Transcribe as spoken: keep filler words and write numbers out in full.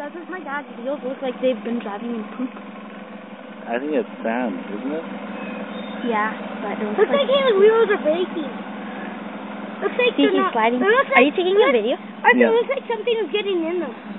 doesn't my dad's wheels look like they've been driving in poop? I think it's sand, isn't it? Yeah, but it looks, looks like, like his wheels are breaking. Looks like See, they're he's not sliding. Are like, you taking look, a video? Yeah. It looks like something is getting in them.